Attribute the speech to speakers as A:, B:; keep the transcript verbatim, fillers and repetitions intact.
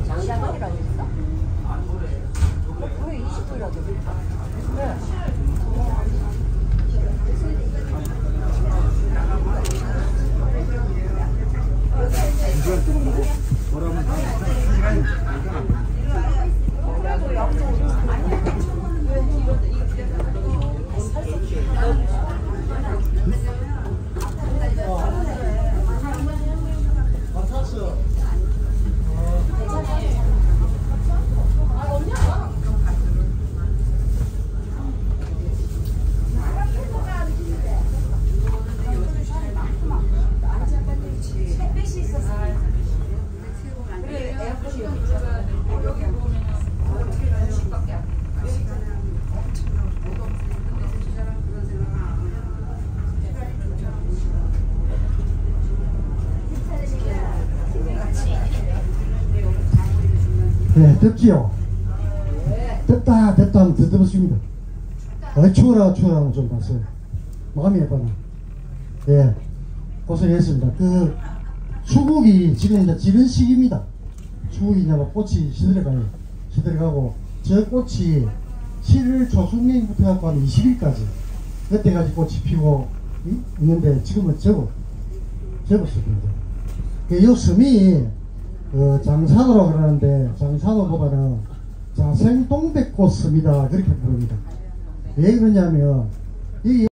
A: 장작이라고 했어? 왜 이십 분이라고 했어? 네.
B: 뭐라면 다 네, 덥지요? 덥다, 덥다 하면 더 덥습니다. 아, 추워라, 추워라 하면 좀 봤어요. 마음이 예뻐나. 예, 고생했습니다. 그, 수국이 지금 이제 지는 시기입니다. 수국이 이제 막 꽃이 시들어가요. 시들어가고, 저 꽃이 칠월 초순경부터 갖고 한 이십 일까지, 그때까지 꽃이 피고 있는데, 지금은 접어, 접었습니다. 이 섬이, 그 장산호라고 그러는데 장산호보다는 자생동백꽃 섬이다 그렇게 부릅니다. 왜 그러냐면 이